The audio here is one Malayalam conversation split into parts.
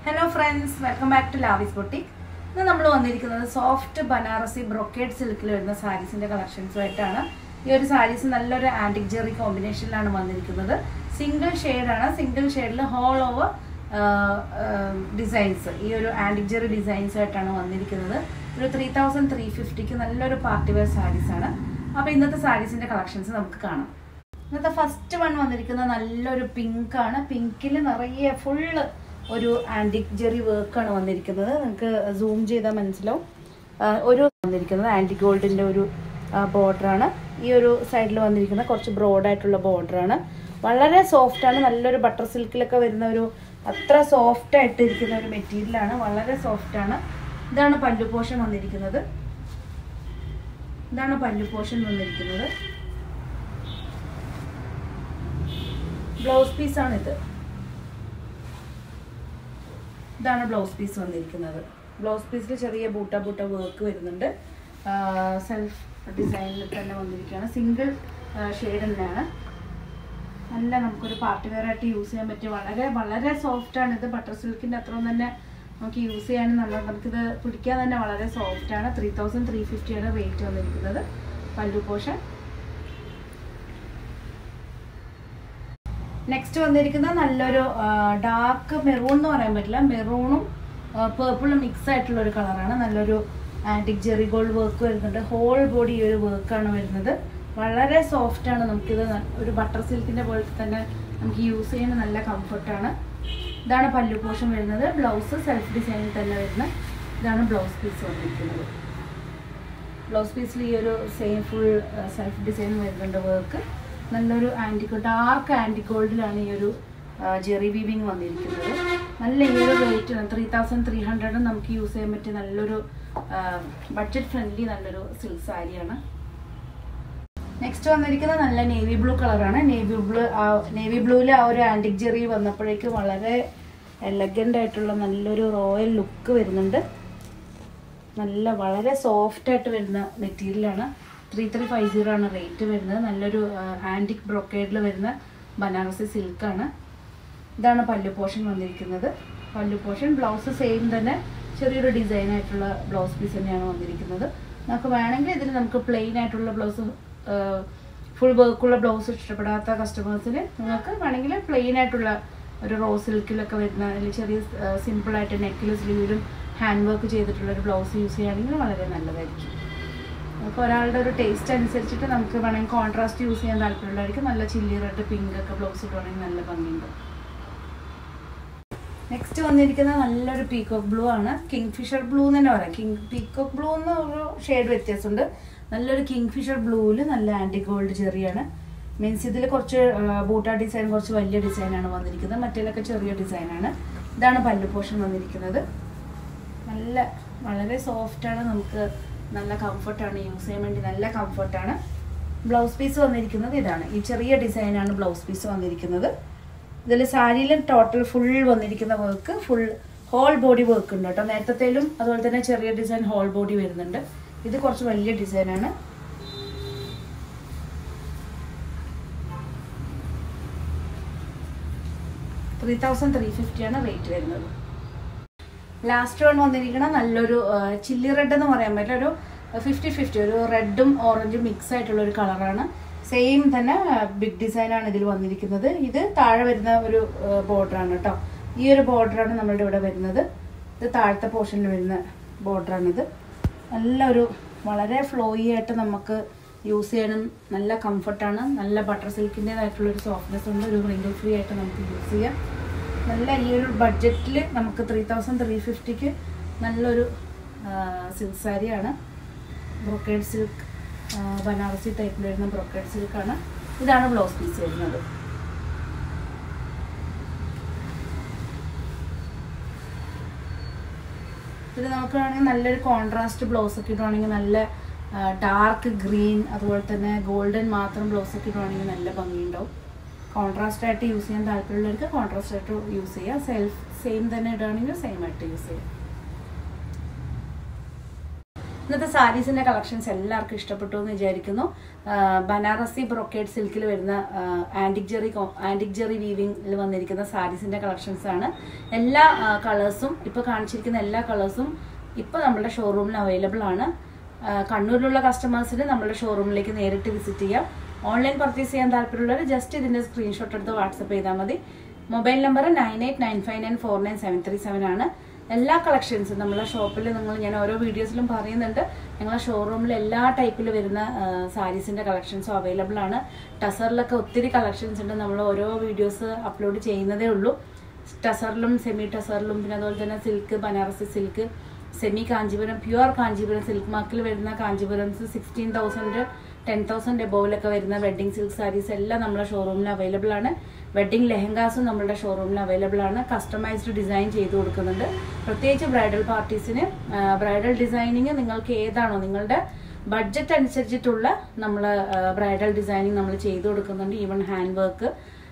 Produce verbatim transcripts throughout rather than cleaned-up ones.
Hello friends, welcome back to Lavi's Boutique. Now we are going to soft Banarasi Brocade silk sarees in the collections. This sarees is an antique jewelry combination. Single shade, single shade all over uh, uh, designs. This antique jewelry designs three thousand three hundred fifty party wear sarees. Now we are sarees in the collections. Now the first one is pink. Pink is full ഒരു ആന്റിക് ജെറി വർക്ക് ആണ് വന്നിരിക്കുന്നത്. നിങ്ങൾക്ക് സൂം ചെയ്താൽ മനസ്സിലാവും. ഒരു വന്നിരിക്കുന്നത് ആന്റിക് ഗോൾഡിന്റെ ഒരു ബോർഡർ ആണ്. ഈ ഒരു സൈഡിൽ വന്നിരിക്കുന്ന കുറച്ച് ബ്രോഡ് ആയിട്ടുള്ള ബോർഡർ ആണ്. വളരെ സോഫ്റ്റ് ആണ്. നല്ലൊരു ബട്ടർ സിൽക്കിലൊക്കെ വരുന്ന ഒരു അത്ര സോഫ്റ്റ് ആയിട്ട് ഇരിക്കുന്ന ഒരു മെറ്റീരിയൽ ആണ്. വളരെ സോഫ്റ്റ് ആണ്. ഇതാണ് പല്ലു പോർഷൻ വന്നിരിക്കുന്നത്. ഇതാണ് പല്ലു പോർഷൻ വന്നിരിക്കുന്നത്. ബ്ലൗസ് പീസ് ആണ് ഇത്. ഇതാണ് ബ്ലൗസ് പീസ് വന്നിരിക്കുന്നത്. ബ്ലൗസ് പീസിൽ ചെറിയ ബൂട്ട ബൂട്ട വർക്ക് വരുന്നുണ്ട്. സെൽഫ് ഡിസൈനിൽ തന്നെ വന്നിരിക്കുകയാണ്. സിംഗിൾ ഷെയ്ഡ് തന്നെയാണ്. നല്ല നമുക്കൊരു പാർട്ടി വെയർ ആയിട്ട് യൂസ് ചെയ്യാൻ പറ്റിയ വളരെ വളരെ സോഫ്റ്റ് ആണ്. ഇത് ബട്ടർ സിൽക്കിൻ്റെ അത്രയും തന്നെ നമുക്ക് യൂസ് ചെയ്യാനും നമ്മൾ നമുക്കിത് പിടിക്കാൻ തന്നെ വളരെ സോഫ്റ്റ് ആണ്. ത്രീ തൗസൻഡ് ത്രീ ഫിഫ്റ്റിയാണ് റേറ്റ് വന്നിരിക്കുന്നത്. പല്ലു പോർഷൻ. നെക്സ്റ്റ് വന്നിരിക്കുന്നത് നല്ലൊരു ഡാർക്ക് മെറൂൺ എന്ന് പറയാൻ പറ്റില്ല. മെറൂണും പേർപ്പിളും മിക്സ് ആയിട്ടുള്ള ഒരു കളറാണ്. നല്ലൊരു ആന്റിക് ജെറി ഗോൾഡ് വർക്ക് വരുന്നുണ്ട്. ഹോൾ ബോഡി ഈ ഒരു വർക്കാണ് വരുന്നത്. വളരെ സോഫ്റ്റ് ആണ്. നമുക്കിത് ഒരു ബട്ടർ സിൽക്കിൻ്റെ പോലെ തന്നെ നമുക്ക് യൂസ് ചെയ്യാൻ നല്ല കംഫർട്ടാണ്. ഇതാണ് പല്ലു പോർഷൻ വരുന്നത്. ബ്ലൗസ് സെൽഫ് ഡിസൈനിൽ തന്നെ വരുന്ന ഇതാണ് ബ്ലൗസ് പീസ് വന്നിരിക്കുന്നത്. ബ്ലൗസ് പീസിൽ ഈ ഒരു സെയിം ഫുൾ സെൽഫ് ഡിസൈൻ വരുന്നുണ്ട് വർക്ക്. നല്ലൊരു ആൻറ്റിക് ഡാർക്ക് ആൻറ്റിക് ഗോൾഡിലാണ് ഈ ഒരു ജെറി വീവിങ് വന്നിരിക്കുന്നത്. നല്ല ഈ ഒരു rate three thousand three hundred നമുക്ക് യൂസ് ചെയ്യാൻ പറ്റിയ നല്ലൊരു ബഡ്ജറ്റ് ഫ്രണ്ട്ലി നല്ലൊരു സിൽക്ക് സാരിയാണ്. നെക്സ്റ്റ് വന്നിരിക്കുന്നത് നല്ല നേവി ബ്ലൂ കളറാണ്. നേവി ബ്ലൂ നേവി ബ്ലൂവിൽ ആ ഒരു ആൻറ്റിക് ജെറി വന്നപ്പോഴേക്ക് വളരെ എലഗൻ്റ് ആയിട്ടുള്ള നല്ലൊരു റോയൽ ലുക്ക് വരുന്നുണ്ട്. നല്ല വളരെ സോഫ്റ്റ് ആയിട്ട് വരുന്ന മെറ്റീരിയലാണ്. ത്രീ ത്രീ ഫൈവ് സീറോ ആണ് റേറ്റ് വരുന്നത്. നല്ലൊരു ആൻറ്റിക് ബ്രൊക്കേഡിൽ വരുന്ന ബനാറസി സിൽക്കാണ്. ഇതാണ് പല്ലു പോർഷൻ വന്നിരിക്കുന്നത്. പല്ലു പോർഷൻ ബ്ലൗസ് സെയിം തന്നെ ചെറിയൊരു ഡിസൈൻ ആയിട്ടുള്ള ബ്ലൗസ് പീസ് തന്നെയാണ് വന്നിരിക്കുന്നത്. നമുക്ക് വേണമെങ്കിൽ ഇതിൽ നമുക്ക് പ്ലെയിൻ ആയിട്ടുള്ള ബ്ലൗസ് ഫുൾ വർക്കുള്ള ബ്ലൗസ് ഇഷ്ടപ്പെടാത്ത കസ്റ്റമേഴ്സിന് നിങ്ങൾക്ക് വേണമെങ്കിൽ പ്ലെയിൻ ആയിട്ടുള്ള ഒരു റോ സിൽക്കിലൊക്കെ വരുന്ന അല്ലെങ്കിൽ ചെറിയ സിമ്പിളായിട്ട് നെക്കിലും സ്ലീവിലും ഹാൻഡ് വർക്ക് ചെയ്തിട്ടുള്ളൊരു ബ്ലൗസ് യൂസ് ചെയ്യുകയാണെങ്കിൽ വളരെ നല്ലതായിരിക്കും. നമുക്ക് ഒരാളുടെ ഒരു ടേസ്റ്റ് അനുസരിച്ചിട്ട് നമുക്ക് വേണമെങ്കിൽ കോൺട്രാസ്റ്റ് യൂസ് ചെയ്യാൻ താല്പര്യമുള്ളതായിരിക്കും. നല്ല ചില്ലി റെഡ് പിങ്ക് ഒക്കെ ബ്ലൗസ് ഇട്ടുവാണെങ്കിൽ നല്ല ഭംഗിയുണ്ട്. നെക്സ്റ്റ് വന്നിരിക്കുന്നത് നല്ലൊരു പീകോക്ക് ബ്ലൂ ആണ്. കിങ് ഫിഷർ ബ്ലൂ എന്ന് തന്നെ പറയാം. കിങ് പീകോക്ക് ബ്ലൂ എന്ന് ഒരു ഷെയ്ഡ് വ്യത്യാസമുണ്ട്. നല്ലൊരു കിങ് ഫിഷർ ബ്ലൂവിൽ നല്ല ആൻറ്റിക് ഗോൾഡ് ചെറിയാണ്. മീൻസ് ഇതിൽ കുറച്ച് ബൂട്ട ഡിസൈൻ കുറച്ച് വലിയ ഡിസൈനാണ് വന്നിരിക്കുന്നത്. മറ്റേലൊക്കെ ചെറിയ ഡിസൈനാണ്. ഇതാണ് പല്ലു പോർഷൻ വന്നിരിക്കുന്നത്. നല്ല വളരെ സോഫ്റ്റാണ്. നമുക്ക് നല്ല കംഫർട്ടാണ് യൂസ് ചെയ്യാൻ വേണ്ടി നല്ല കംഫർട്ടാണ്. ബ്ലൗസ് പീസ് വന്നിരിക്കുന്നത് ഇതാണ്. ഈ ചെറിയ ഡിസൈനാണ് ബ്ലൗസ് പീസ് വന്നിരിക്കുന്നത്. ഇതിൽ സാരിയിൽ ടോട്ടൽ ഫുൾ വന്നിരിക്കുന്ന work full whole body work ഉണ്ട് കേട്ടോ. നേരത്തേലും അതുപോലെ തന്നെ ചെറിയ ഡിസൈൻ ഹോൾ ബോഡി വരുന്നുണ്ട്. ഇത് കുറച്ച് വലിയ ഡിസൈനാണ്. ത്രീ തൗസൻഡ് ത്രീ ഫിഫ്റ്റിയാണ് റേറ്റ് വരുന്നത്. ലാസ്റ്റ് വൺ വന്നിരിക്കണം നല്ലൊരു ചില്ലി റെഡ് എന്ന് പറയാൻ പറ്റില്ല. ഒരു ഫിഫ്റ്റി ഫിഫ്റ്റി ഒരു റെഡും ഓറഞ്ചും മിക്സ് ആയിട്ടുള്ള ഒരു കളറാണ്. സെയിം തന്നെ ബിഗ് ഡിസൈനാണ് ഇതിൽ വന്നിരിക്കുന്നത്. ഇത് താഴെ വരുന്ന ഒരു ബോർഡറാണ് കേട്ടോ. ഈ ഒരു ബോർഡറാണ് നമ്മളുടെ ഇവിടെ വരുന്നത്. ഇത് താഴത്തെ പോർഷനിൽ വരുന്ന ബോർഡറാണിത്. നല്ലൊരു വളരെ ഫ്ലോയി ആയിട്ട് നമുക്ക് യൂസ് ചെയ്യാനും നല്ല കംഫർട്ടാണ്. നല്ല ബട്ടർ സിൽക്കിൻ്റെതായിട്ടുള്ളൊരു സോഫ്റ്റ്നെസ് ഉണ്ട്. ഒരു റിങ്കിൾ ഫ്രീ ആയിട്ട് നമുക്ക് യൂസ് ചെയ്യാം. നല്ല ഈ ഒരു ബഡ്ജറ്റിൽ നമുക്ക് ത്രീ തൗസൻഡ് ത്രീ ഫിഫ്റ്റിക്ക് നല്ലൊരു സിൽക്ക് സാരിയാണ്. ബ്രൊക്കേഡ് സിൽക്ക് ബനാറസി ടൈപ്പിൽ വരുന്ന ബ്രൊക്കേഡ് സിൽക്കാണ്. ഇതാണ് ബ്ലൗസ് പീസ് വരുന്നത്. ഇത് നമുക്ക് വേണമെങ്കിൽ നല്ലൊരു കോൺട്രാസ്റ്റ് ബ്ലൗസ് ഒക്കെ ഇടുവാണെങ്കിൽ നല്ല ഡാർക്ക് ഗ്രീൻ അതുപോലെ തന്നെ ഗോൾഡൻ മാത്രം ബ്ലൗസ് ഒക്കെ ഇടുവാണെങ്കിൽ നല്ല ഭംഗിയുണ്ടാവും. കോൺട്രാസ്റ്റ് ആയിട്ട് യൂസ് ചെയ്യാൻ താല്പര്യമുള്ളവർക്ക് കോൺട്രാസ്റ്റ് ആയിട്ട് യൂസ് ചെയ്യാം. സെൽഫ് സെയിം തന്നെ ഇടുകയാണെങ്കിൽ സെയിം ആയിട്ട് യൂസ് ചെയ്യാം. ഇന്നത്തെ സാരീസിന്റെ കളക്ഷൻസ് എല്ലാവർക്കും ഇഷ്ടപ്പെട്ടു എന്ന് വിചാരിക്കുന്നു. ബനാറസി ബ്രോക്കേഡ് സിൽക്കിൽ വരുന്ന ആന്റിക് ജെറി ആന്റിക് ജെറി വീവിംഗിൽ വന്നിരിക്കുന്ന സാരീസിന്റെ കളക്ഷൻസ് ആണ്. എല്ലാ കളേഴ്സും ഇപ്പോൾ കാണിച്ചിരിക്കുന്ന എല്ലാ കളേഴ്സും ഇപ്പോൾ നമ്മുടെ ഷോറൂമിൽ അവൈലബിൾ ആണ്. കണ്ണൂരിലുള്ള കസ്റ്റമേഴ്സിന് നമ്മുടെ ഷോറൂമിലേക്ക് നേരിട്ട് വിസിറ്റ് ചെയ്യാം. ഓൺലൈൻ പർച്ചേസ് ചെയ്യാൻ താല്പര്യമുള്ളവർ ജസ്റ്റ് ഇതിന്റെ സ്ക്രീൻഷോട്ട് എടുത്ത് വാട്സപ്പ് ചെയ്താൽ മതി. Mobile number nine eight nine five nine four nine seven three seven ആണ്. എല്ലാ കളക്ഷൻസും നമ്മളെ ഷോപ്പിൽ നിങ്ങൾ ഞാൻ ഓരോ വീഡിയോസിലും പറയുന്നുണ്ട്. ഞങ്ങളെ ഷോറൂമിൽ എല്ലാ ടൈപ്പിൽ വരുന്ന സാരീസിന്റെ കളക്ഷൻസും അവൈലബിൾ ആണ്. ടസറിലൊക്കെ ഒത്തിരി കളക്ഷൻസ് ഉണ്ട്. നമ്മൾ ഓരോ വീഡിയോസ് അപ്ലോഡ് ചെയ്യുന്നതേ ഉള്ളൂ. ടസറിലും സെമി ടസറിലും പിന്നെ അതുപോലെ തന്നെ silk, Banarasi silk, semi Kanchipuram, pure Kanchipuram, silk മാർക്കിൽ വരുന്ന Kanchipurams sixteen thousand ten thousand എബോവിലൊക്കെ വരുന്ന വെഡിങ് സിൽക്ക് സാരീസ് എല്ലാം നമ്മുടെ ഷോറൂമിൽ അവൈലബിൾ ആണ്. വെഡിങ് ലെഹങ്കാസും നമ്മുടെ ഷോറൂമിൽ അവൈലബിൾ ആണ്. കസ്റ്റമൈസ്ഡ് ഡിസൈൻ ചെയ്ത് കൊടുക്കുന്നുണ്ട്. പ്രത്യേകിച്ച് ബ്രൈഡൽ പാർട്ടീസിന് ബ്രൈഡൽ ഡിസൈനിങ് നിങ്ങൾക്ക് ഏതാണോ നിങ്ങളുടെ ബഡ്ജറ്റ് അനുസരിച്ചിട്ടുള്ള നമ്മൾ ബ്രൈഡൽ ഡിസൈനിങ് നമ്മൾ ചെയ്ത് കൊടുക്കുന്നുണ്ട്. ഈവൻ ഹാൻഡ് വർക്ക്,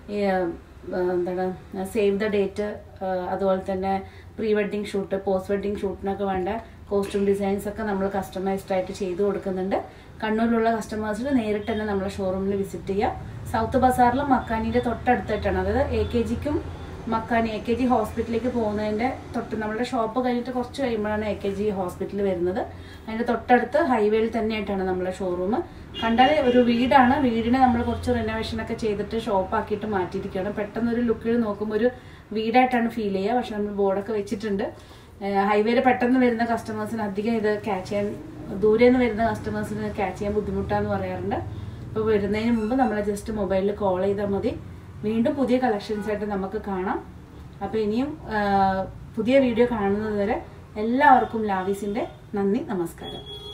എന്താണ് സേവ് ദ ഡേറ്റ്, അതുപോലെ തന്നെ pre wedding shoot, post wedding ഷൂട്ടിനൊക്കെ വേണ്ട കോസ്റ്റ്യൂം ഡിസൈൻസ് ഒക്കെ നമ്മൾ കസ്റ്റമൈസ്ഡ് ആയിട്ട് ചെയ്ത് കൊടുക്കുന്നുണ്ട്. കണ്ണൂരിലുള്ള കസ്റ്റമേഴ്സിന് നേരിട്ട് തന്നെ നമ്മളെ ഷോറൂമിൽ വിസിറ്റ് ചെയ്യാം. സൗത്ത് ബസാറിലും മക്കാനിന്റെ തൊട്ടടുത്തായിട്ടാണ്. അതായത് എ കെ ജിക്കും മക്കാനി എ കെ ജി ഹോസ്പിറ്റലിലേക്ക് പോകുന്നതിന്റെ തൊട്ട് നമ്മുടെ ഷോപ്പ് കഴിഞ്ഞിട്ട് കുറച്ച് കഴിയുമ്പോഴാണ് എ കെ ജി ഹോസ്പിറ്റൽ വരുന്നത്. അതിന്റെ തൊട്ടടുത്ത് ഹൈവേയിൽ തന്നെയായിട്ടാണ് നമ്മളെ ഷോറൂം. കണ്ടാൽ ഒരു വീടാണ്. വീടിനെ നമ്മൾ കുറച്ച് റിനോവേഷൻ ഒക്കെ ചെയ്തിട്ട് ഷോപ്പാക്കിയിട്ട് മാറ്റിയിരിക്കുകയാണ്. പെട്ടെന്ന് ഒരു ലുക്കിൽ നോക്കുമ്പോൾ ഒരു വീടായിട്ടാണ് ഫീൽ ചെയ്യുക. പക്ഷെ നമ്മൾ ബോർഡൊക്കെ വെച്ചിട്ടുണ്ട്. ഹൈവേയിൽ പെട്ടെന്ന് വരുന്ന കസ്റ്റമേഴ്സിന് അധികം ഇത് ക്യാച്ച് ചെയ്യാൻ, ദൂരെ നിന്ന് വരുന്ന കസ്റ്റമേഴ്സിന് ക്യാച്ച് ചെയ്യാൻ ബുദ്ധിമുട്ടാന്ന് പറയാറുണ്ട്. അപ്പോൾ വരുന്നതിന് മുമ്പ് നമ്മളെ ജസ്റ്റ് മൊബൈലിൽ കോൾ ചെയ്താൽ മതി. വീണ്ടും പുതിയ കളക്ഷൻസ് ആയിട്ട് നമുക്ക് കാണാം. അപ്പോൾ ഇനിയും പുതിയ വീഡിയോ കാണുന്നത് വരെ എല്ലാവർക്കും ലാവീസിന്റെ നന്ദി, നമസ്കാരം.